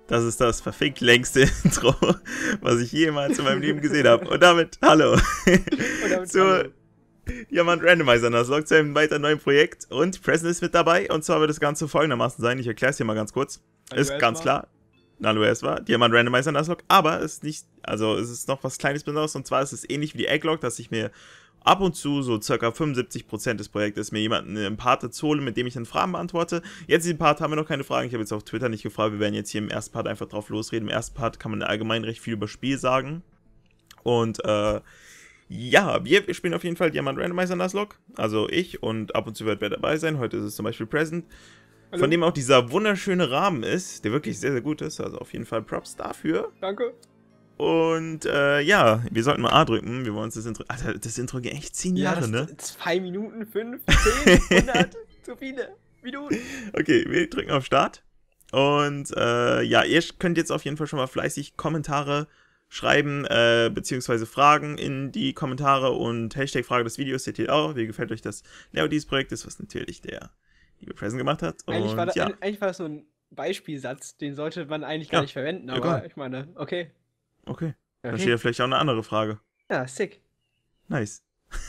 Das ist das verfickt längste Intro, was ich jemals in meinem Leben gesehen habe. Und damit hallo. Zur Diamant Randomizer Nuzlocke, zu einem weiteren neuen Projekt. Und Present ist mit dabei. Und zwar wird das Ganze folgendermaßen sein. Ich erkläre es hier mal ganz kurz. Ist ganz klar. Hallo erstmal. Diamant Randomizer Nuzlocke. Aber es ist nicht, also es ist noch was Kleines Besonderes. Und zwar ist es ähnlich wie die Egglog, dass ich mir ab und zu, so ca. 75% des Projektes, mir jemanden einen Part dazu hole, mit dem ich dann Fragen beantworte. Jetzt in diesem Part haben wir noch keine Fragen. Ich habe jetzt auf Twitter nicht gefragt. Wir werden jetzt hier im ersten Part einfach drauf losreden. Im ersten Part kann man allgemein recht viel über Spiel sagen. Und, ja, wir spielen auf jeden Fall Diamant Randomizer Nuzlocke. Also ich, und ab und zu wird wer dabei sein. Heute ist es zum Beispiel Present. Hallo. Von dem auch dieser wunderschöne Rahmen ist, der wirklich sehr, sehr gut ist. Also auf jeden Fall Props dafür. Danke. Und ja, wir sollten mal A drücken. Wir wollen uns das Intro. Alter, das Intro geht echt 10 Jahre, ne? 2 Minuten, 5, 10, 100, so viele Minuten. Okay, wir drücken auf Start. Und ja, ihr könnt jetzt auf jeden Fall schon mal fleißig Kommentare schreiben, beziehungsweise Fragen in die Kommentare und Hashtag-Frage des Videos seht ihr auch. Wie gefällt euch das Layout dieses Projektes, was natürlich der liebe Present gemacht hat. Und, eigentlich war das ja. so ein Beispielsatz, den sollte man eigentlich gar nicht verwenden, aber egal. Ich meine, okay. Okay. Dann steht ja vielleicht auch eine andere Frage. Ja, sick. Nice.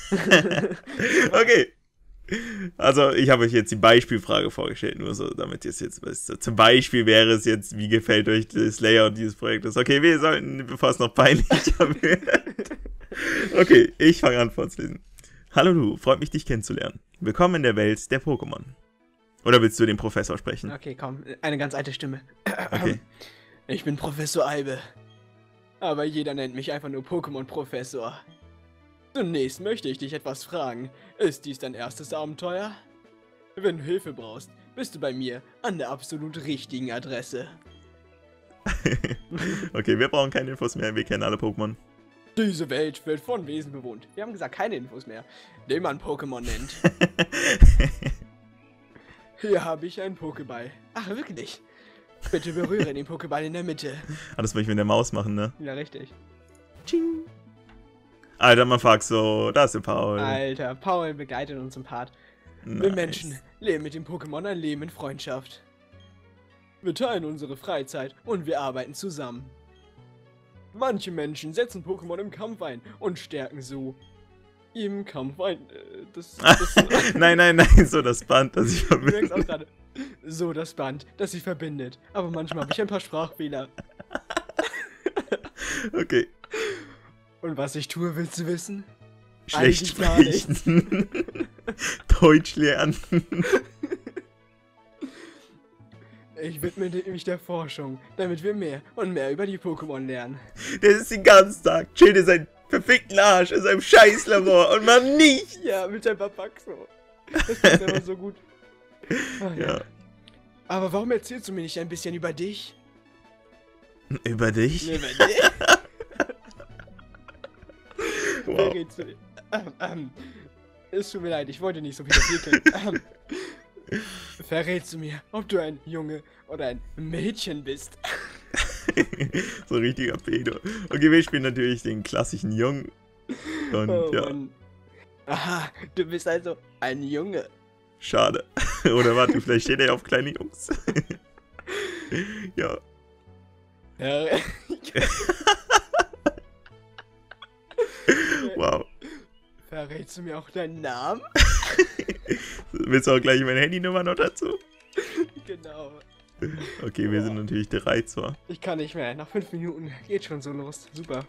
Okay. Also, ich habe euch jetzt die Beispielfrage vorgestellt, nur so, damit ihr es jetzt wisst. Zum Beispiel wäre es jetzt, wie gefällt euch das Layout dieses Projektes? Okay, wir sollten, bevor es noch peinlicher wird. Okay, ich fange an vorzulesen. Hallo du, freut mich, dich kennenzulernen. Willkommen in der Welt der Pokémon. Oder willst du den Professor sprechen? Okay, komm, eine ganz alte Stimme. Okay. Ich bin Professor Eibe. Aber jeder nennt mich einfach nur Pokémon-Professor. Zunächst möchte ich dich etwas fragen. Ist dies dein erstes Abenteuer? Wenn du Hilfe brauchst, bist du bei mir an der absolut richtigen Adresse. Okay, wir brauchen keine Infos mehr, wir kennen alle Pokémon. Diese Welt wird von Wesen bewohnt. Wir haben gesagt, keine Infos mehr, den man Pokémon nennt. Hier habe ich einen Pokéball. Ach, wirklich? Bitte berühre den Pokéball in der Mitte. Ah, das will ich mit der Maus machen, ne? Ja, richtig. Tsching. Alter, man fragt so, da ist der Paul. Alter, Paul begleitet uns im Part. Nice. Wir Menschen leben mit dem Pokémon ein Leben in Freundschaft. Wir teilen unsere Freizeit und wir arbeiten zusammen. Manche Menschen setzen Pokémon im Kampf ein und stärken so im Kampf ein. Nein, so das Band, das ich Du merkst auch verbinde. gerade. So das Band, das sie verbindet. Aber manchmal habe ich ein paar Sprachfehler. Okay. Und was ich tue, willst du wissen? Schlecht Eigentlich gar nichts. sprechen. Deutsch lernen. Ich widme mich der Forschung, damit wir mehr und mehr über die Pokémon lernen. Der ist den ganzen Tag, chillt in seinen verfickten Arsch in seinem Scheißlabor und man nicht. Ja, mit seinem Papaxo. Das passt immer so gut. Ach, Ja. Aber warum erzählst du mir nicht ein bisschen über dich? Über dich? Über dich? Wow. Verrätst du dir? Es tut mir leid, ich wollte nicht so wiederholen. Verrätst du mir, ob du ein Junge oder ein Mädchen bist? So ein richtiger Pedo. Okay, wir spielen natürlich den klassischen Jungen. Und Oh, ja, Mann. Aha, du bist also ein Junge. schade. Oder warte, vielleicht steht er ja auf kleine Jungs. Ja. Ja. Wow. Verrätst du mir auch deinen Namen? Willst du auch gleich meine Handynummer noch dazu? Genau. Okay, wir sind natürlich 3 zwar. Ich kann nicht mehr. Nach 5 Minuten geht schon so los. Super.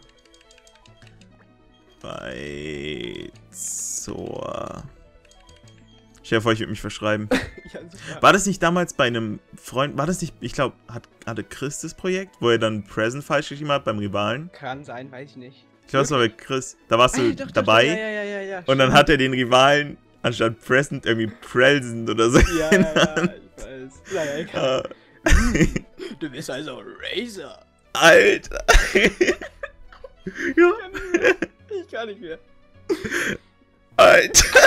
Bei zur. Stell dir vor, ich würde mich verschreiben. Ja, super. War das nicht damals bei einem Freund, war das nicht, ich glaube, hatte Chris das Projekt, wo er dann Present falsch geschrieben hat beim Rivalen? Kann sein, weiß ich nicht. Ich glaube, das war bei Chris. Da warst du Doch, dabei Ja, und dann hat er den Rivalen anstatt Present irgendwie Prelsen oder so. Ja, ich weiß. Naja, egal. Ah. Du bist also Razor. Alter. Ja. Ich kann nicht mehr. Alter.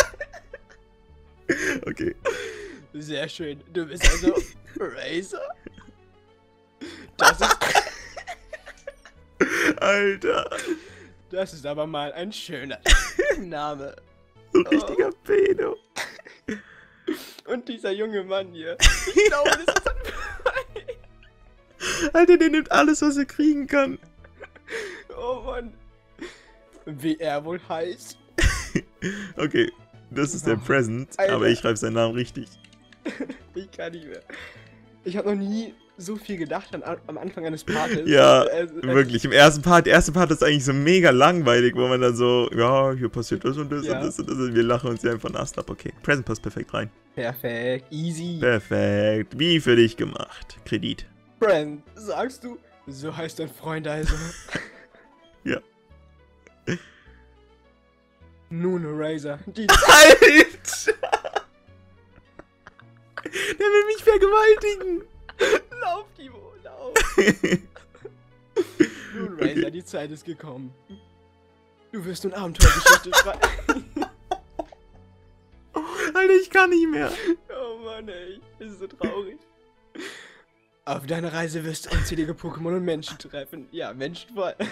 Okay. Sehr schön. Du bist also Razor? Das ist... Alter. Das ist aber mal ein schöner Name. So ein richtiger Pedo. Und dieser junge Mann hier. Ich glaube, das ist ein... Alter, der nimmt alles, was er kriegen kann. Oh Mann. Wie er wohl heißt. Okay, das ist der Present, Alter. aber ich schreibe seinen Namen richtig. Ich kann nicht mehr. Ich habe noch nie so viel gedacht am Anfang eines Partes. Ja, wirklich. Der erste Part ist eigentlich so mega langweilig, wo man dann so, ja, hier passiert das und das und das und das und wir lachen uns hier einfach nass ab. Okay, Present passt perfekt rein. Perfekt, easy. Perfekt, wie für dich gemacht. Kredit. Brent, sagst du, so heißt dein Freund also? Ja. Nun, Razor, die... Alter! Der will mich vergewaltigen! Lauf, Timo, lauf! Nun, Razor, die Zeit ist gekommen. Du wirst nun Abenteuergeschichte schreiben. Alter, ich kann nicht mehr. Oh Mann, ey, das ist so traurig. Auf deiner Reise wirst du unzählige Pokémon und Menschen treffen. Ja, Menschen vor allem.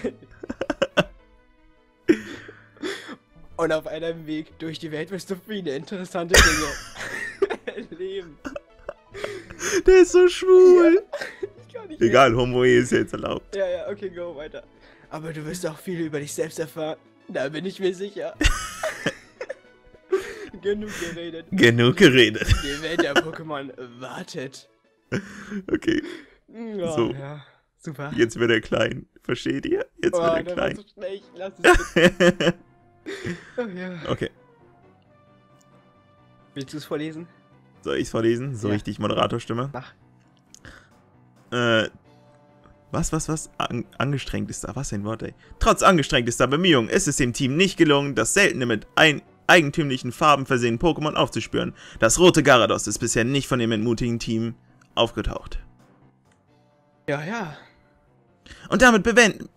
Und auf einem Weg durch die Welt wirst du viele interessante Dinge erleben. Der ist so schwul. Ja, ich kann nicht Egal, Homo ist jetzt erlaubt. Ja, okay, go weiter. Aber du wirst auch viel über dich selbst erfahren. Da bin ich mir sicher. Genug geredet. Genug geredet. Die Welt der Pokémon wartet. Okay. Ja, So. ja, super. Jetzt wird er klein. Versteht ihr? Jetzt wird er das klein. war so schlecht. Lass es bitte. Oh, ja. Okay. Willst du es vorlesen? Soll ich es vorlesen? So Ja. richtig Moderatorstimme? Mach. Was? Angestrengt ist da. Was ein Wort, ey. Trotz angestrengtester Bemühungen ist es dem Team nicht gelungen, das seltene mit eigentümlichen Farben versehene Pokémon aufzuspüren. Das rote Gyarados ist bisher nicht von dem entmutigen Team aufgetaucht. Ja. Und damit beenden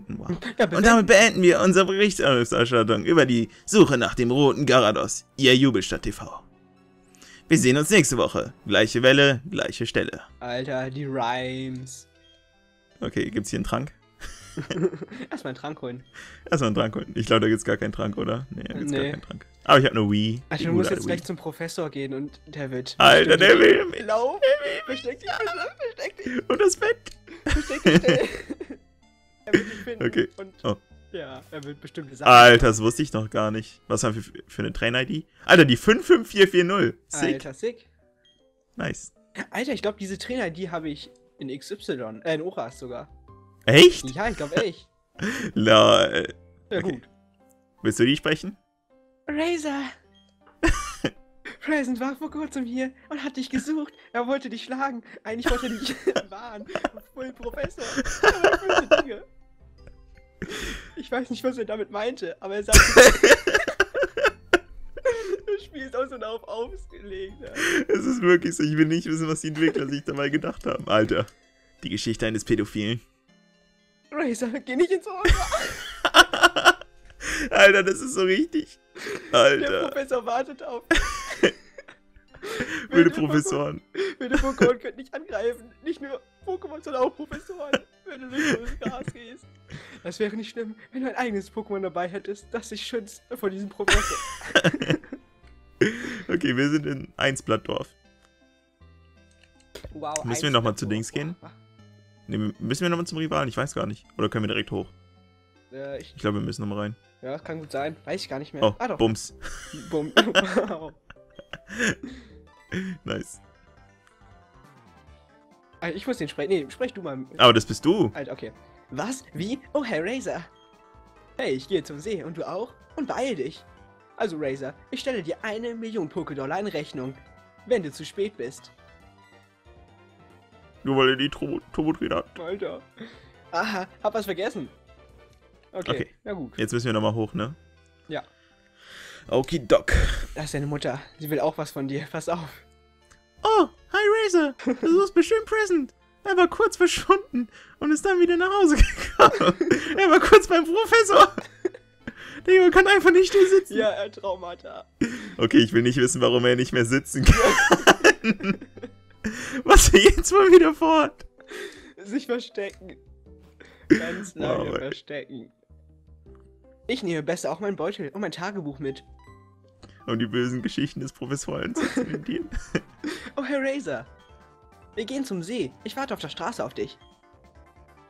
wir unsere Berichterstattung über die Suche nach dem roten Gyarados. Ihr Jubelstadt TV. Wir sehen uns nächste Woche. Gleiche Welle, gleiche Stelle. Alter, die Rhymes. Okay, gibt's hier einen Trank? Erstmal einen Trank holen. Erstmal einen Trank holen. Ich glaube, da gibt's gar keinen Trank, oder? Nee, da gibt's gar Nee. keinen Trank. Aber ich habe eine Wii. Alter, Die du musst gute jetzt Wii. gleich zum Professor gehen und der wird... Alter, der will mich. Lauf! Versteck dich, versteck dich! Und das Bett. Versteck dich schnell! Er wird dich finden. Okay. Und Oh. ja, er wird bestimmte Sachen... Alter, das wusste ich noch gar nicht. Was haben wir für eine Train-ID? Alter, die 55440. Sick. Alter, sick. Nice. Alter, ich glaube, diese Trainer-ID habe ich in XY, in Oras sogar. Echt? Ja, ich glaube echt. Lol. Ja, Okay. gut. Willst du die sprechen? Razor! Present war vor kurzem hier und hat dich gesucht. Er wollte dich schlagen. Eigentlich wollte er dich warnen. Voll Professor. Aber böse Dinge. Ich weiß nicht, was er damit meinte, aber er sagte... Du spielst auch so auf aufgelegt. Es ist wirklich so, ich will nicht wissen, was die Entwickler sich dabei gedacht haben. Alter, die Geschichte eines Pädophilen. Razor, geh nicht ins Ohr. Alter, das ist so richtig. Der Alter, Professor wartet auf. wilde Professoren. Wilde Pokémon können nicht angreifen. Nicht nur Pokémon, sondern auch Professoren. Wenn du durch das Gras gehst. Das wäre nicht schlimm, wenn du ein eigenes Pokémon dabei hättest, das dich schützt vor diesem Professor. Okay, wir sind in Einsblattdorf. Wow. Müssen wir nochmal zu Dings gehen? Nee, müssen wir nochmal zum Rivalen? Ich weiß gar nicht. Oder können wir direkt hoch? Ich glaube, wir müssen nochmal rein. Ja, das kann gut sein. Weiß ich gar nicht mehr. Oh, Doch. Bums. Bumm. Wow. Nice. Alter, ich muss den sprechen. Nee, sprech du mal. Aber das bist du. Alter, okay. Was? Wie? Oh, Herr Razor. Hey, ich gehe zum See. Und du auch? Und beeil dich. Also, Razor, ich stelle dir 1 Million Pokédollar in Rechnung, wenn du zu spät bist. Nur weil er die Turbo-Trainer hat. Alter. Aha, hab was vergessen. Okay, na gut. Jetzt müssen wir nochmal hoch, ne? Ja. Okidoc. Das ist deine Mutter. Sie will auch was von dir. Pass auf. Oh, hi Razor. Das ist bestimmt Present. Er war kurz verschwunden und ist dann wieder nach Hause gekommen. Er war kurz beim Professor. Der Junge kann einfach nicht still sitzen. Ja, er Traumata. Okay, ich will nicht wissen, warum er nicht mehr sitzen kann. Was er jetzt mal wieder vorhat. Sich verstecken. Ganz lange Wow, ey. verstecken. Ich nehme besser auch mein Beutel und mein Tagebuch mit. Um die bösen Geschichten des Professoren zu zementieren. Oh, Herr Razor. Wir gehen zum See. Ich warte auf der Straße auf dich.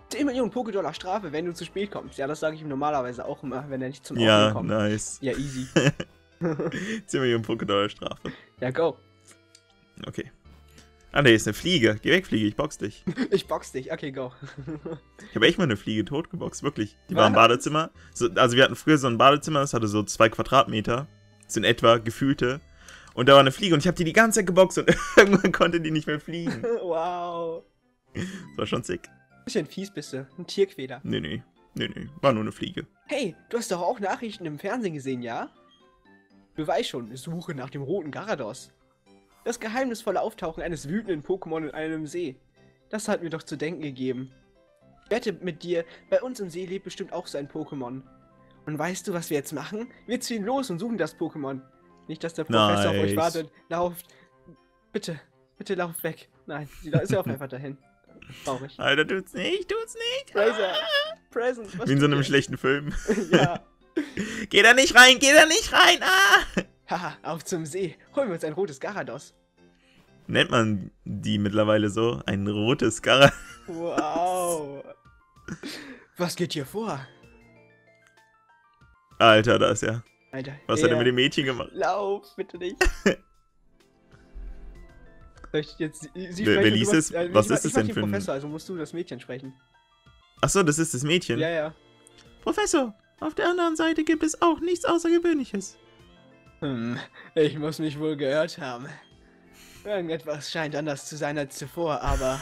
10 Millionen Pokédollar Strafe, wenn du zu spät kommst. Ja, das sage ich ihm normalerweise auch immer, wenn er nicht zum Ja, Aufnehmen kommt. nice. Ja, easy. 10 Millionen Pokédollar Strafe. Ja, go. Okay. Ah, ne, ist eine Fliege. Geh weg, Fliege, ich box dich. Ich box dich. Okay, go. Ich habe echt mal eine Fliege totgeboxt, wirklich. Die war im Badezimmer. So, also wir hatten früher so ein Badezimmer, das hatte so 2 Quadratmeter. Das sind etwa gefühlte. Und da war eine Fliege und ich habe die ganze Zeit geboxt und irgendwann konnte die nicht mehr fliegen. Wow. Das war schon sick. Bisschen fies bist du. Ein Tierquäler. Nee. War nur eine Fliege. Hey, du hast doch auch Nachrichten im Fernsehen gesehen, ja? Du weißt schon, Suche nach dem roten Garados. Das geheimnisvolle Auftauchen eines wütenden Pokémon in einem See. Das hat mir doch zu denken gegeben. Ich wette mit dir, bei uns im See lebt bestimmt auch so ein Pokémon. Und weißt du, was wir jetzt machen? Wir ziehen los und suchen das Pokémon. Nicht, dass der Professor auf euch wartet. Lauft. Bitte lauft weg. Nein, sie ist ja auch einfach dahin. Traurig. Alter, tut's nicht. Razor, Present, was wie in so tut einem ihr? schlechten Film. Ja. Geh da nicht rein! Ah! Haha, auf zum See. Holen wir uns ein rotes Garados. Nennt man die mittlerweile so? Ein rotes Garados? Wow. Was geht hier vor? Alter, da ist ja. Alter. Was hat er mit dem Mädchen gemacht? Lauf, bitte nicht. Soll ich jetzt sie Wer sprechen? liest es? Was ist es denn für ein... Professor, also musst du das Mädchen sprechen. Achso, das ist das Mädchen? Ja. Professor, auf der anderen Seite gibt es auch nichts Außergewöhnliches. Ich muss mich wohl gehört haben. Irgendetwas scheint anders zu sein als zuvor, aber...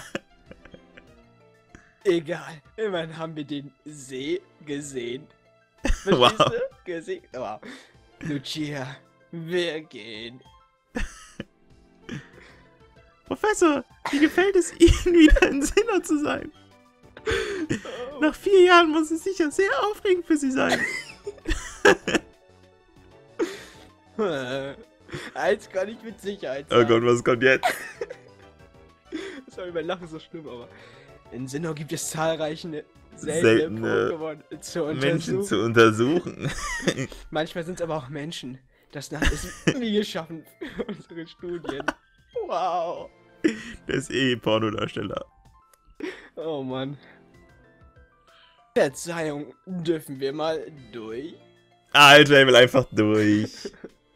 Egal, immerhin haben wir den See gesehen. Verstehst Wow. du? Gesehen. Wow. Lucia, wir gehen. Professor, wie gefällt es Ihnen, wieder ein Sinner zu sein? Nach 4 Jahren muss es sicher sehr aufregend für Sie sein. Eins kann ich mit Sicherheit Oh sagen. Gott, was kommt jetzt? Das war mein Lachen so schlimm, aber... In Sinnoh gibt es zahlreiche Seltene Pokémon zu Menschen untersuchen. zu untersuchen. Manchmal sind es aber auch Menschen. Das Land ist wie geschaffen für unsere Studien. Wow. Der ist eh Pornodarsteller. Oh Mann. Verzeihung, dürfen wir mal durch? Alter, er will einfach durch.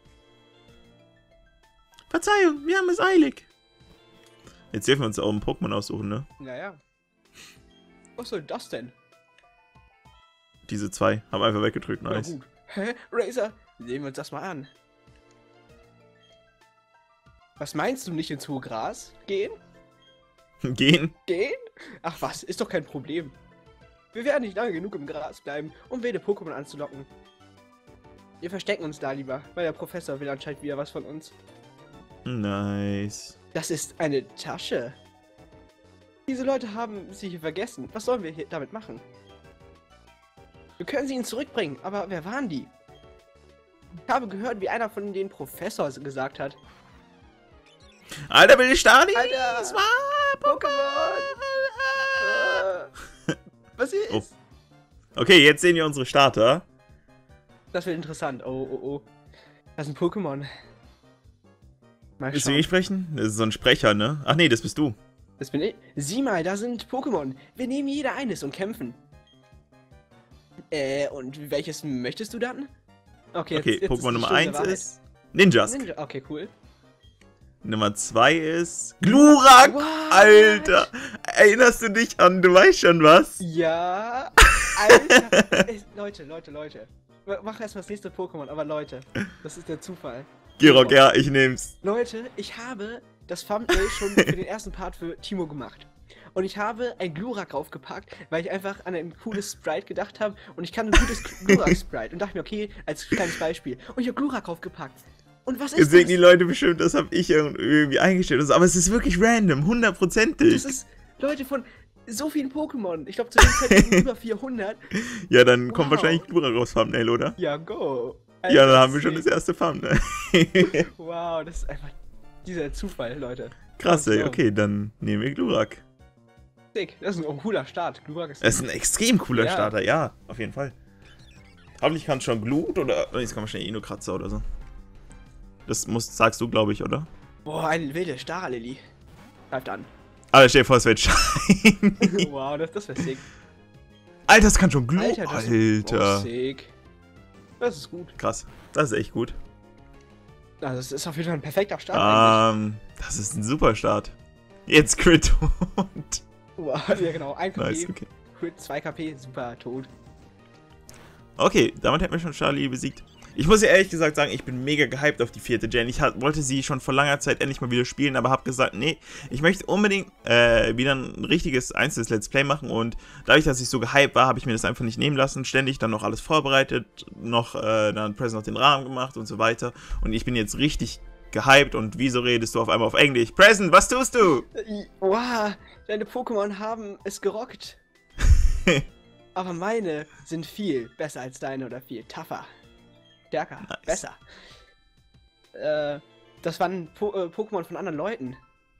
Verzeihung, wir haben es eilig. Jetzt dürfen wir uns auch einen Pokémon aussuchen, ne? Naja. Was soll das denn? Diese 2 haben einfach weggedrückt, nice. Ja, gut. Hä? Razor, sehen wir uns das mal an. Was meinst du, nicht ins hohe Gras? Gehen? Gehen? Gehen? Ach was, ist doch kein Problem. Wir werden nicht lange genug im Gras bleiben, um wilde Pokémon anzulocken. Wir verstecken uns da lieber, weil der Professor will anscheinend wieder was von uns. Nice. Das ist eine Tasche. Diese Leute haben sie hier vergessen. Was sollen wir hier damit machen? Wir können sie ihnen zurückbringen, aber wer waren die? Ich habe gehört, wie einer von den Professor gesagt hat. Alter, will ich starten? Alter! Das war Pokémon! Was ist? Oh. Okay, jetzt sehen wir unsere Starter. Das wird interessant. Oh. Das ist ein Pokémon. Mal Willst du schauen. nicht sprechen? Das ist so ein Sprecher, ne? Ach nee, das bist du. Das bin ich. Sieh mal, da sind Pokémon. Wir nehmen jeder eines und kämpfen. Und welches möchtest du dann? Okay, Okay, jetzt ist Pokémon die Nummer Stunde 1 Wahrheit. ist Ninjask. Ninja. Okay, cool. Nummer 2 ist Glurak. What? Alter, erinnerst du dich an, du weißt schon was? Ja. Alter. Leute. Mach erstmal das nächste Pokémon, aber Leute, das ist der Zufall. Girok, ja, ich nehm's. Leute, ich habe das Thumbnail schon für den ersten Part für Timo gemacht. Und ich habe ein Glurak draufgepackt, weil ich einfach an ein cooles Sprite gedacht habe. Und ich kann ein gutes Glurak-Sprite. Und dachte mir, okay, als kleines Beispiel. Und ich habe Glurak draufgepackt. Und was ist Jetzt denken das? die Leute bestimmt, das habe ich irgendwie eingestellt. Und so, aber es ist wirklich random, 100%ig. Das ist, Leute, von so vielen Pokémon. Ich glaube, zu dem Zeitpunkt über 400. Ja, dann kommt Wow. wahrscheinlich Glurak aufs Thumbnail, oder? Ja, go. Ja, dann haben wir schon sick. das erste Thumbnail. Wow, das ist einfach dieser Zufall, Leute. Krass, ey. So. Okay, dann nehmen wir Glurak. Sick. Das ist ein cooler Start. Glurak ist Es ist ein extrem cooler Ja. Starter, ja, auf jeden Fall. Hoffentlich kann es schon Glut oder. Oh, jetzt kann man schnell Inokratzer oder so. Das sagst du, glaube ich, oder? Boah, eine wilde Starlily. Bleibt an. Aber stell dir vor, es wird Schein. Wow, das wäre sick. Alter, das kann schon Glu. Alter, das Alter. ist sick. Das ist gut. Krass. Das ist echt gut. Also, das ist auf jeden Fall ein perfekter Start eigentlich. Das ist ein super Start. Jetzt Crit und... Wow, ja genau, 1 KP, Nice, okay. Crit, 2 KP, super, tot. Okay, damit hätten wir schon Charlie besiegt. Ich muss ja ehrlich gesagt sagen, ich bin mega gehypt auf die 4. Gen. Ich wollte sie schon vor langer Zeit endlich mal wieder spielen, aber habe gesagt, nee, ich möchte unbedingt wieder ein richtiges einzelnes Let's Play machen und dadurch, dass ich so gehypt war, habe ich mir das einfach nicht nehmen lassen. Ständig dann noch alles vorbereitet, noch dann Present noch den Rahmen gemacht und so weiter. Und ich bin jetzt richtig gehypt und wieso redest du auf einmal auf Englisch? Present, was tust du? Wow, deine Pokémon haben es gerockt. Aber meine sind viel besser als deine oder viel tougher. Stärker, nice. Besser. Das waren Pokémon von anderen Leuten.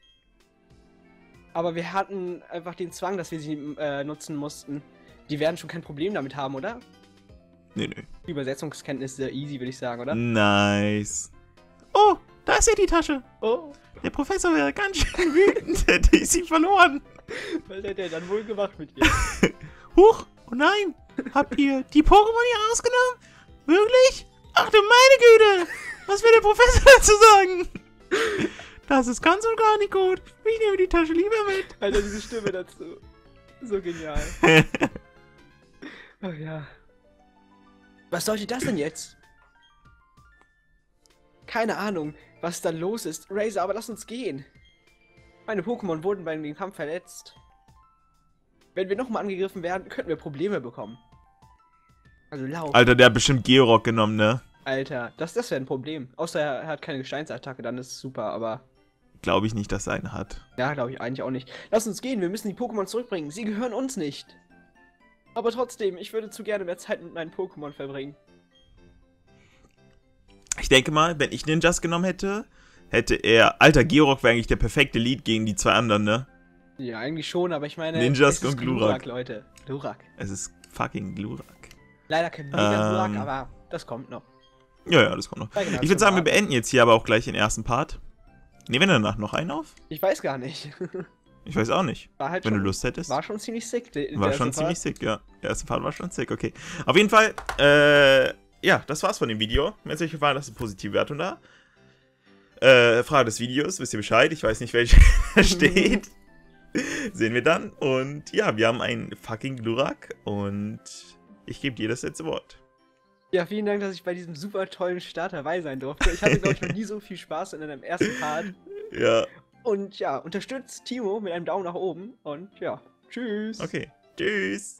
Aber wir hatten einfach den Zwang, dass wir sie nutzen mussten. Die werden schon kein Problem damit haben, oder? Nee, nee. Übersetzungskenntnisse easy, würde ich sagen, oder? Nice. Oh, da ist ja die Tasche. Oh, Der Professor wäre ganz schön wütend, hätte ich sie verloren. was hat er dann wohl gemacht mit ihr? Huch, oh nein. Habt ihr die Pokémon hier rausgenommen? Wirklich? Ach du meine Güte! Was will der Professor dazu sagen? Das ist ganz und gar nicht gut. Ich nehme die Tasche lieber mit. Alter, diese Stimme dazu. So genial. Ach ja. Was sollte das denn jetzt? Keine Ahnung, was da los ist. Razor, aber lass uns gehen. Meine Pokémon wurden bei dem Kampf verletzt. Wenn wir nochmal angegriffen werden, könnten wir Probleme bekommen. Also lauf. Alter, der hat bestimmt Georock genommen, ne? Alter, das wäre ein Problem. Außer er hat keine Gesteinsattacke, dann ist es super, aber... Glaube ich nicht, dass er eine hat. Ja, glaube ich eigentlich auch nicht. Lass uns gehen, wir müssen die Pokémon zurückbringen. Sie gehören uns nicht. Aber trotzdem, ich würde zu gerne mehr Zeit mit meinen Pokémon verbringen. Ich denke mal, wenn ich Ninjas genommen hätte, hätte er... Alter, Georock wäre eigentlich der perfekte Lead gegen die zwei anderen, ne? Ja, eigentlich schon, aber ich meine... Ninjas es ist und Glurak. Leute. Glurak. Es ist fucking Glurak. Leider kein Mega-Glurak, aber das kommt noch. Ja, das kommt noch. Ja, genau, Ich würde sagen, wir beenden jetzt hier aber auch gleich den ersten Part. Nehmen wir danach noch einen auf? Ich weiß gar nicht. Ich weiß auch nicht. War halt Wenn schon, du Lust hättest. War schon ziemlich sick. War schon ziemlich sick, ja. Der erste Part war schon sick, okay. Auf jeden Fall, ja, das war's von dem Video. Wenn es euch gefallen hat, lasst eine positive Wertung da. Frage des Videos, wisst ihr Bescheid? Ich weiß nicht, welche da steht. Sehen wir dann. Und ja, wir haben einen fucking Glurak und ich gebe dir das letzte Wort. Ja, vielen Dank, dass ich bei diesem super tollen Start dabei sein durfte. Ich hatte, glaube ich, noch nie so viel Spaß in einem ersten Part. Ja. Und ja, unterstützt Timo mit einem Daumen nach oben. Und ja, tschüss. Okay, tschüss.